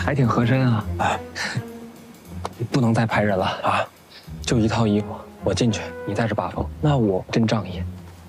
还挺合身啊。哎，不能再派人了啊，就一套衣服，我进去，你带着把风，那我真仗义。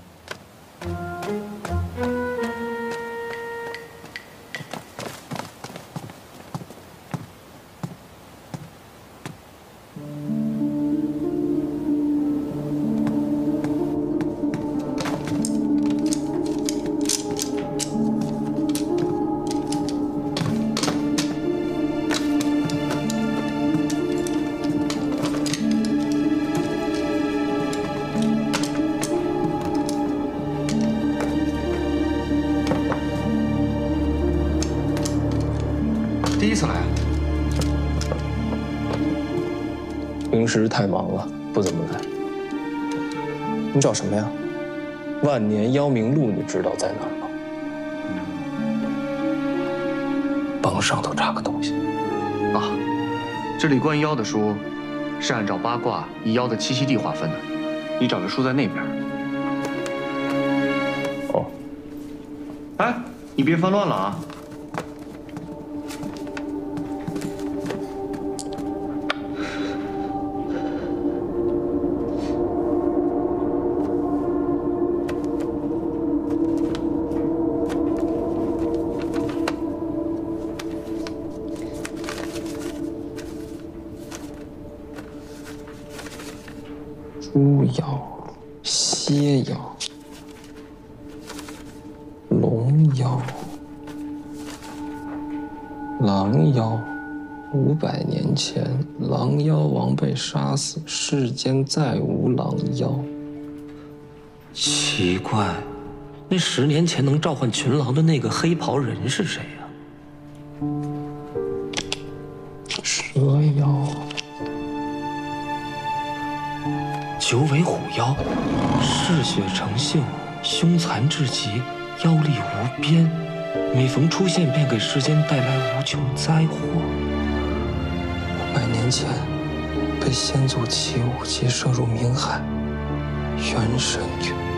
第一次来啊？ 平时太忙了，不怎么来。你找什么呀？万年妖冥录你知道在哪儿吗？帮上头查个东西。 啊，这里关于妖的书，是按照八卦以妖的栖息地划分的。你找的书在那边。 哦。 哎，你别翻乱了啊！ 猪妖、蝎妖、龙妖、狼妖。500年前，狼妖王被杀死，世间再无狼妖。 奇怪，那10年前能召唤群狼的那个黑袍人是谁呀？ 蛇妖。 九尾虎妖，嗜血成性，凶残至极，妖力无边，每逢出现便给世间带来无穷灾祸。 500年前，被先祖起武器射入冥海，元神陨